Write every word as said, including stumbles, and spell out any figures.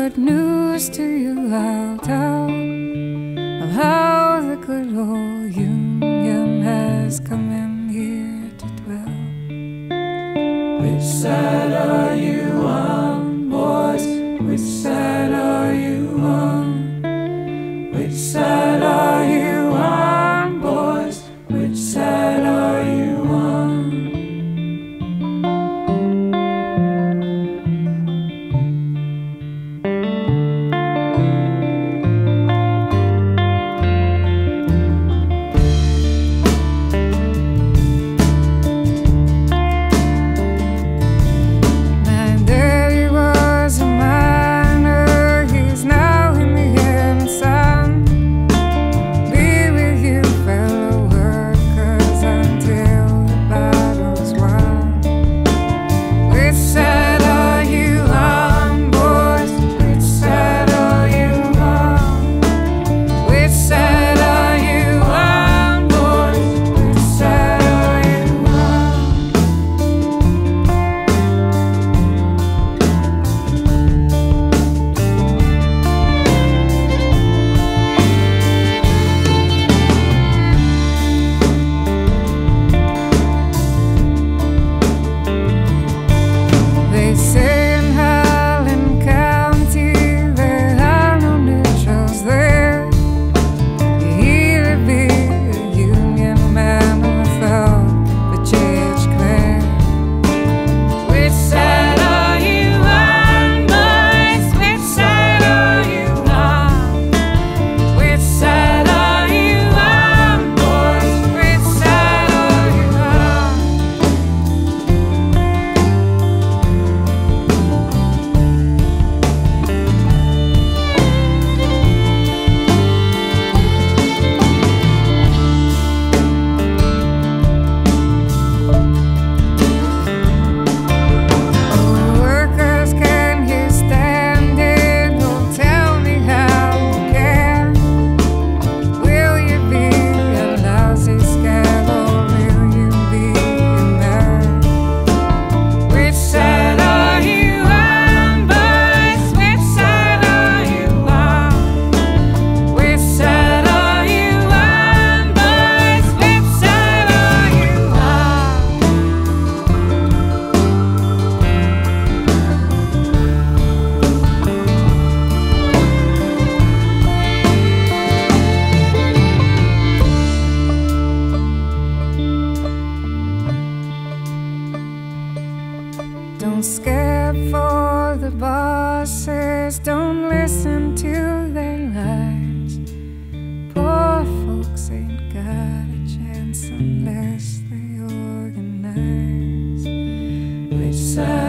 good news to you I'll tell, of how the good old Union has come in here to dwell. Which side are you on, boys? Which side are you on? Which side are you on, boys? Which side are you on? Don't scare for the bosses, don't listen to their lies. Poor folks ain't got a chance unless they organize. Which side?